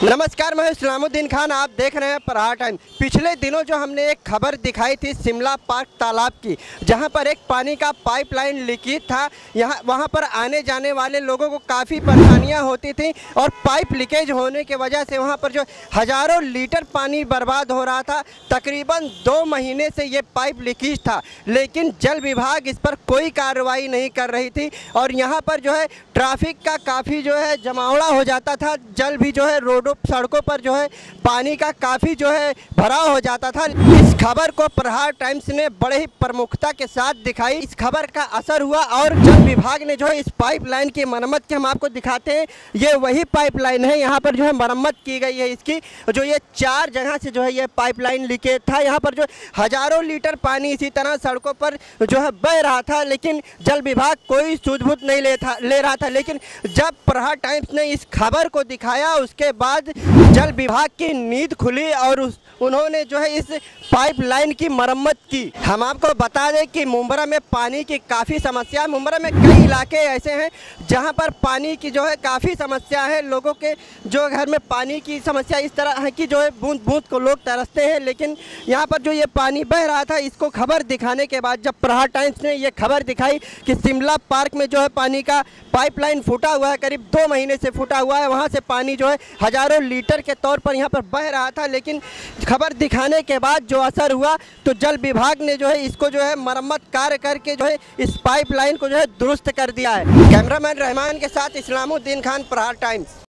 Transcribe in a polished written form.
नमस्कार, मैं इस्लामुद्दीन खान। आप देख रहे हैं प्रहार टाइम। पिछले दिनों जो हमने एक खबर दिखाई थी शिमला पार्क तालाब की, जहां पर एक पानी का पाइपलाइन लीकेज था। वहां पर आने जाने वाले लोगों को काफ़ी परेशानियां होती थी और पाइप लीकेज होने की वजह से वहां पर जो हज़ारों लीटर पानी बर्बाद हो रहा था। तकरीबन 2 महीने से ये पाइप लीकेज था, लेकिन जल विभाग इस पर कोई कार्रवाई नहीं कर रही थी और यहाँ पर जो है ट्रैफिक का काफ़ी जो है जमावड़ा हो जाता था। जल भी जो है रोडों सड़कों पर जो है पानी का काफ़ी जो है भराव हो जाता था। इस खबर को प्रहार टाइम्स ने बड़े ही प्रमुखता के साथ दिखाई। इस खबर का असर हुआ और जल विभाग ने जो है इस पाइपलाइन की मरम्मत की, हम आपको दिखाते हैं। ये वही पाइपलाइन है, यहाँ पर जो है मरम्मत की गई है इसकी। जो ये 4 जगह से जो है ये पाइपलाइन लीकेज था। यहाँ पर जो हज़ारों लीटर पानी इसी तरह सड़कों पर जो है बह रहा था, लेकिन जल विभाग कोई सूझबूझ नहीं ले रहा था। लेकिन जब प्रहार टाइम्स ने इस खबर को दिखाया, उसके बाद जल विभाग की नींद खुली और उन्होंने जो है इस पाइपलाइन की मरम्मत की। हम आपको बता दें कि मुंब्रा में पानी की काफ़ी समस्या है। मुंब्रा में कई इलाके ऐसे हैं जहां पर पानी की जो है काफ़ी समस्या है। लोगों के जो घर में पानी की समस्या इस तरह है कि जो है बूंद बूंद को लोग तरसते हैं। लेकिन यहाँ पर जो ये पानी बह रहा था, इसको खबर दिखाने के बाद जब प्रहार टाइम्स ने ये खबर दिखाई कि शिमला पार्क में जो है पानी का पाइपलाइन फूटा हुआ है, करीब 2 महीने से फूटा हुआ है, वहाँ से पानी जो है हज़ारों लीटर के तौर पर यहाँ पर बह रहा था। लेकिन खबर दिखाने के बाद जो असर हुआ, तो जल विभाग ने जो है इसको जो है मरम्मत कार्य करके जो है इस पाइपलाइन को जो है दुरुस्त कर दिया है। कैमरामैन रहमान के साथ इस्लामुद्दीन खान, प्रहार टाइम्स।